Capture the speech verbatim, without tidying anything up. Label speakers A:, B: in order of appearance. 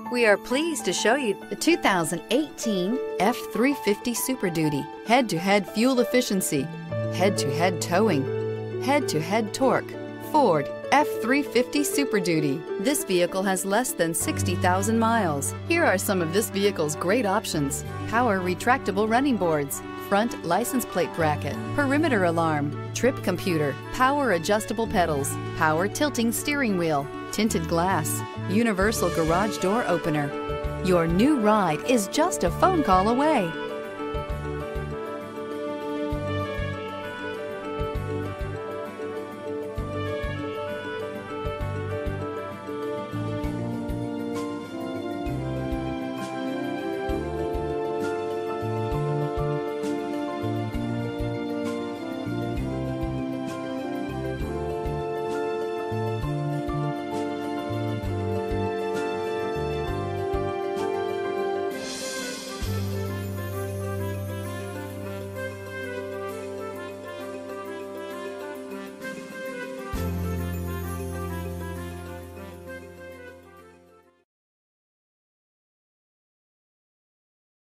A: We are pleased to show you the two thousand eighteen F three fifty Super Duty. Head-to-head fuel efficiency, head-to-head towing, head-to-head torque. Ford F three fifty Super Duty. This vehicle has less than sixty thousand miles. Here are some of this vehicle's great options: power retractable running boards, front license plate bracket, perimeter alarm, trip computer, power adjustable pedals, power tilting steering wheel, tinted glass, universal garage door opener. Your new ride is just a phone call away.